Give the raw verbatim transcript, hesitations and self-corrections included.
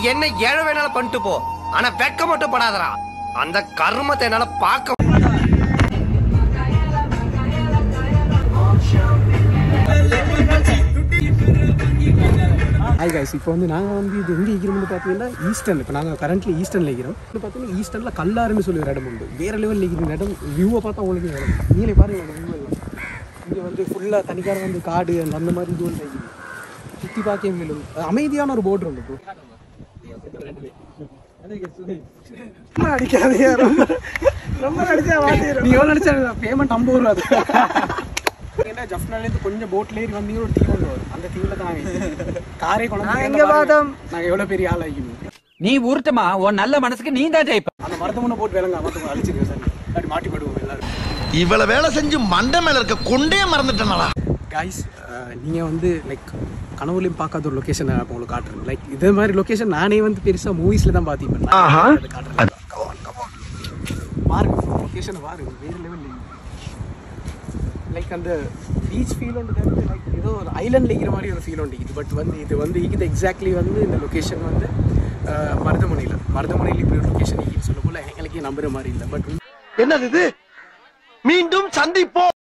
என்ன ஏழை வேணாலும் பண்ணிட்டு போ, ஆனா வெட்க மட்டும் படாதடா. அந்த கர்மத்தை என்னால பார்க்க. ஹாய் கைஸ், இப்போ வந்து நாங்கள் வந்து இது எங்கே இருக்கிறோம்னு பார்த்தீங்கன்னா ஈஸ்டர்ன். இப்போ நாங்கள் கரண்ட்லி ஈஸ்டர்னில் இருக்கிறோம். இப்போ பார்த்தீங்கன்னா ஈஸ்டர்னில் கல்லாறுன்னு சொல்லி ஒரு இடம் உண்டு. வேறு லெவலில் இருக்கிற இடம். வியூவை பார்த்தா உங்களுக்கு இடம் நீங்களே பாருங்கள். வியூ எல்லாம் இங்கே வந்து ஃபுல்லாக தனிக்கார வந்து காடு அந்த மாதிரி இது வந்து சுற்றி பார்க்க மேலும் அமைதியான ஒரு போர்டு உண்டு. ரொம்ப அடிக்காதே, ரொம்ப ரொம்ப அடிச்சா நீ எவ்வளோ அடிச்சா பேமெண்ட் ஐம்பது ரூபா. அது ஏன்னா ஜப்னாலேருந்து கொஞ்சம் போட்டில் ஏறி வந்தீங்க ஒரு தீவு ஒன்று வரும். அந்த தீவில் தான் நாங்கள் காரே கொண்டு எங்கே பார்த்தோம். நாங்கள் எவ்வளோ பெரிய ஆள் ஆகிக்கணும். நீ ஊர்ட்டமா உன் நல்ல மனசுக்கு நீ தான் ஜெயிப்ப. அந்த மருத்துவமனை போட்டு வேலைங்க மருத்துவம் அழிச்சிருக்கேன் சார். அப்படி மாட்டி போடுவோம் எல்லாரும். இவ்வளவு வேலை செஞ்சு மண்டை மேல இருக்க கொண்டே மறந்துட்டேனாலா. காய்ஸ், நீங்கள் வந்து லைக் கனவுலையும் பார்க்காத ஒரு லொக்கேஷன் நான் உங்களுக்கு காட்டுறேன். லைக் இதே மாதிரி லொக்கேஷன் நானே வந்து பெருசாக மூவிஸில் தான் பார்த்திப்பேன். காட்டுறேன் பாருங்க, லொக்கேஷனை பாருங்க. வேறு லெவலில் லைக் அந்த பீச் ஃபீல் ஒன்று வந்து லைக் ஏதோ ஒரு ஐலண்டில் இருக்கிற மாதிரி ஒரு ஃபீல் ஒன்று. இது பட் வந்து இது வந்து இது எக்ஸாக்ட்லி வந்து இந்த லொக்கேஷன் வந்து மருதமனையில் மருதமனையில் இப்படி ஒரு லொக்கேஷன் சொல்ல போல எங்களுக்கே நம்புற மாதிரி இல்லை. பட் என்னது இது? மீண்டும் சந்திப்போம்.